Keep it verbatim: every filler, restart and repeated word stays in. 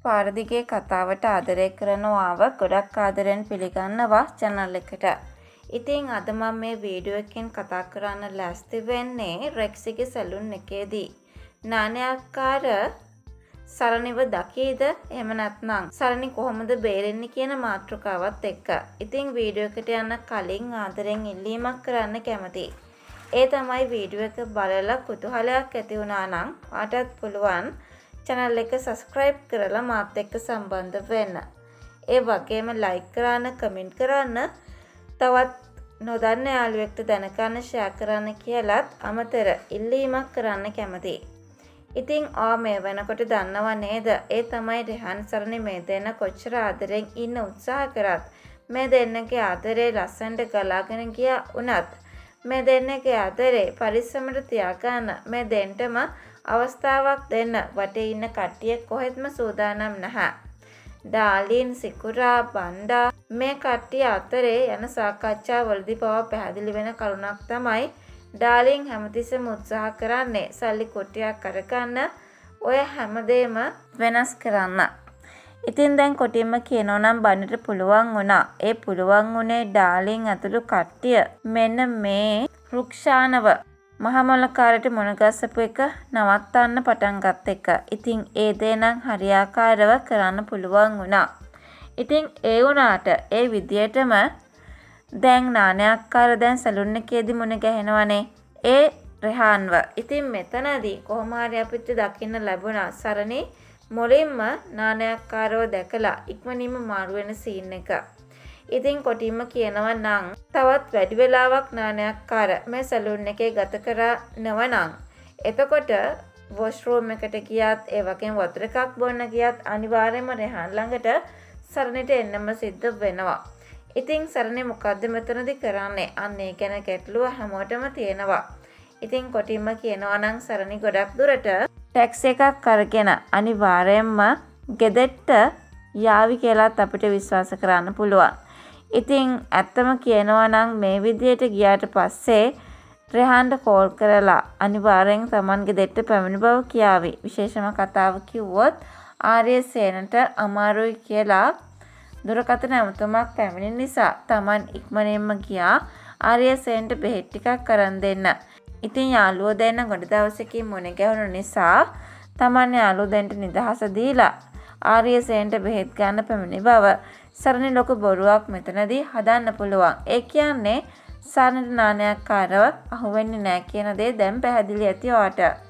පාරදිගේ කතාවට ආදරය කරනවාව ගොඩක් ආදරෙන් පිළිගන්නවා channel එකට. ඉතින් අද මම මේ වීඩියෝ එකෙන් කතා කරන්න ලෑස්ති වෙන්නේ රෙක්සිගේ සැලුන් එකේදී නානයක්කාර සරණිව දකීද එහෙම නැත්නම් සරණි කොහොමද බේරෙන්නේ කියන මාතෘකාවත් එක්ක. ඉතින් වීඩියෝ එකට යන්න කලින් ආදරෙන් ඉල්ලීමක් කරන්න කැමතියි. ඒ තමයි වීඩියෝ එක බලලා කුතුහලයක් ඇති වුණා නම් ඔයාටත් පුළුවන් channel එක subscribe කරලා මාත් එක්ක සම්බන්ධ වෙන්න. ඒ වගේම like කරන්න, comment කරන්න, තවත් නොදන්න යාළුවෙක්ට දැනගන්න share කරන්න කියලාත් අමතර ඉල්ලීමක් කරන්න කැමතියි. ඉතින් ආ මේ වෙනකොට දන්නව නේද? ඒ තමයි රෙහාන් සරණි මේ දෙන්න කොච්චර ආදරෙන් ඉන්න උත්සාහ කරත් මේ දෙන්නගේ ආදරේ ලස්සනට ගලාගෙන ගියා උනත් මේ දෙන්නගේ ආදරේ පරිස්සමට තියාගන්න මේ දෙන්නටම අවස්ථාවක් දෙන්න වටේ ඉන්න කට්ටිය කොහෙත්ම සූදානම් නැහැ. ඩාලින්, සිකුරා, බණ්ඩා මේ කට්ටිය අතරේ යන සාකච්ඡාවලදී පවා පැහැදිලි වෙන කරුණක් තමයි ඩාලින් හැමතිස්සෙම උත්සාහ කරන්නේ සල්ලි කොටියක් අරගන්න ඔය හැමදේම වෙනස් කරන්න. ඉතින් දැන් කොටින්ම කියනවා නම් බණ්ඩට පුළුවන් වුණා. ඒ පුළුවන් උනේ ඩාලින් ඇතුළු කට්ටිය මෙන්න මේ රුක්ෂානව මහමොලකාරට මොනගස්සපු එක නවත්තන්න පටන් ගත්ත එක. ඉතින් ඒ දේ නම් හරියාකාරව කරන්න පුළුවන් වුණා. ඉතින් ඒ වුණාට ඒ විදියටම දැන් නානයක්කාර දැන් සැලුන් එකේදී මුණ ගැහෙනවනේ ඒ රෙහාන්ව. ඉතින් මෙතනදී කොහොම හරි අපිට දකින්න ලැබුණා සරණි මුලින්ම නානයක්කාරව දැකලා ඉක්මනින්ම මාරු වෙන සීන් එක. ඉතින් කොටින්ම කියනවා නම් තවත් වැඩි වෙලාවක් නානයක්කාර මේ සැලුන් එකේ ගත කරනවනම් එතකොට වොෂ්රූම් එකට ගියත් ඒ වගේම වතුර එකක් බොන්න ගියත් අනිවාර්යයෙන්ම රෙහාන් ළඟට සරණිට එන්නම සිද්ධ වෙනවා. ඉතින් සරණි මොකද්ද මෙතනදී කරන්නේ? අන්න ඒ ගැන ගැටලුව හැමෝටම තියෙනවා. ඉතින් කොටින්ම කියනවා නම් සරණි ගොඩක් දුරට ටැක්සි එකක් අරගෙන අනිවාර්යයෙන්ම ගෙදරට යාවි කියලාත් අපිට විශ්වාස කරන්න පුළුවන්. ඉතින් ඇත්තම කියනවා නම් මේ විදියට ගියාට පස්සේ රෙහාන්ට කෝල් කරලා අනිවාර්යෙන් Tamanගේ දෙට පැමිණි බව කියාවි. විශේෂම කතාව කිව්වොත් ආර්යසේනට අමාරුයි කියලා දුරකථන ඇමතුමක් පැමිණි නිසා Taman ඉක්මනින්ම ගියා ආර්යසේනට බෙහෙත් ටිකක් අරන් දෙන්න. ඉතින් යාළුවෝ දෙන්න ගොඩ දවසකින් මුණ ගැහුණු නිසා Taman යාළුවෝ දෙන්නට නිදහස දීලා ආර්යසේනට බෙහෙත් ගන්න පැමිණි බව සරණි ලොකු බොරුවක් මෙතනදී හදන්න පුළුවන්. ඒ කියන්නේ සරණිට නානයක්කාරව අහුවෙන්නේ නැහැ කියන දේ දැන් පැහැදිලි ඇති ඔයාට.